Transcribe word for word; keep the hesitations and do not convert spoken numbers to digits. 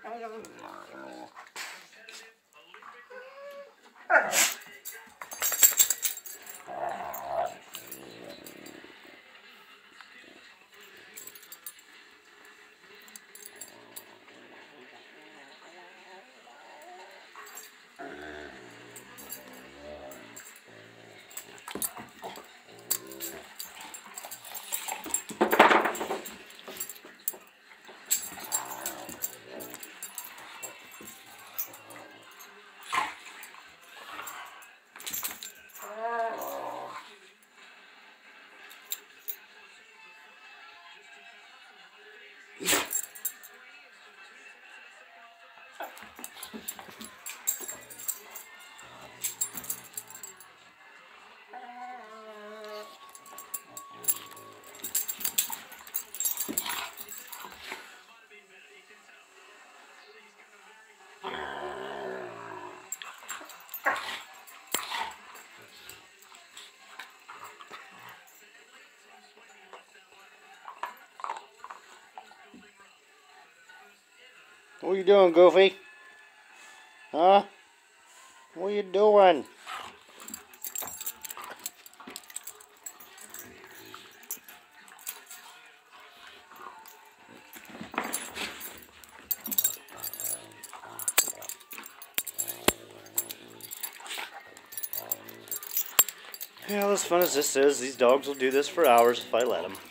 What you doing, Goofy? Huh? What you doing? Yeah, as fun as this is, these dogs will do this for hours if I let them.